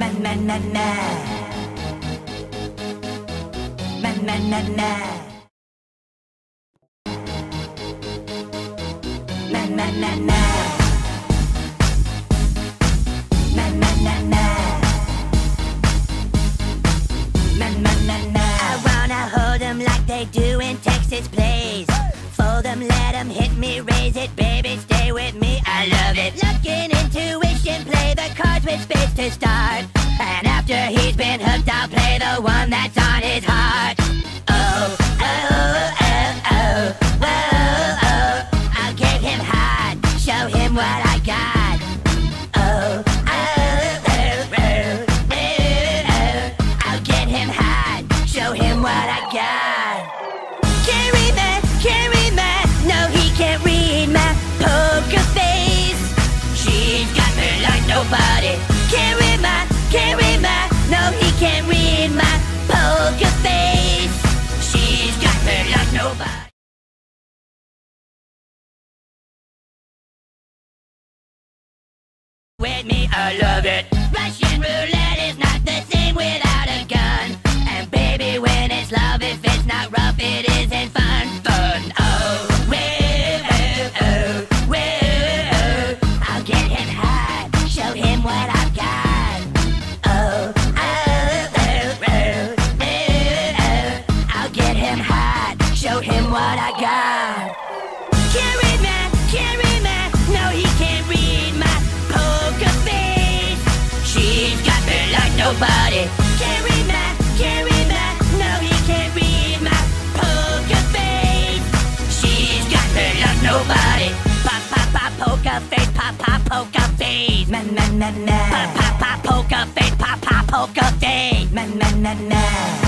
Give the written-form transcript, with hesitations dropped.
na na na. Na na na na. Na na na na. Na na na na. Na na na na. I wanna hold them like they do in Texas Plays. Fold them, let them hit me, raise it, baby, stay with me, I love it. Looking intuition, play the cards with spades to start. And after he's been hooked, I'll play the one that's on his heart. Oh, oh, oh, oh, oh, oh. I'll get him hot, show him what I got. Oh, oh, oh, oh, oh, oh. I'll get him hot, show him what I got. Can't read that, no he can't read my poker face. She's got me like nobody. Can't read my, no he can't read my poker face. She's got me like nobody. With me, I love it. Russian roulette is not the same without a gun. And baby, when it's love, if it's not rough, it isn't fun. Fun, oh, whoa, oh, oh, whoa. I'll get him hot, show him what I've got. Oh, oh, oh, oh, oh, oh. I'll get him hot, show him what I got. Can't read man, no he can't read my poker face. She's got me like nobody. Can't read man, no he can't read my poker face. She's got me like nobody. Pop, pop, pop, poker face, pop, pop, poker face. Na na na na. Pop, pop, pop, poker face, pop, pop, poker face. Na na na na.